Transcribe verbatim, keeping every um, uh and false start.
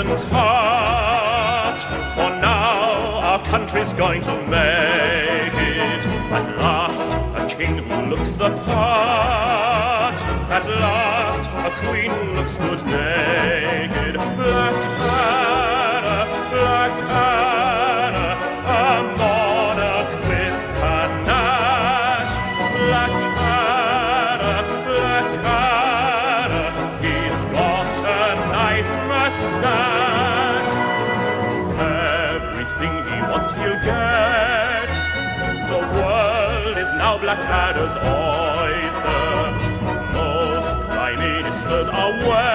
Britain's heart. For now our country's going to make it. At last, a king who looks the part. At last, a queen who looks good naked. Blackadder, Blackadder, a monarch with panache. Blackadder, Blackadder, he's got a nice mustache. Everything he wants he'll get. The world is now Blackadder's oyster. Most prime ministers are well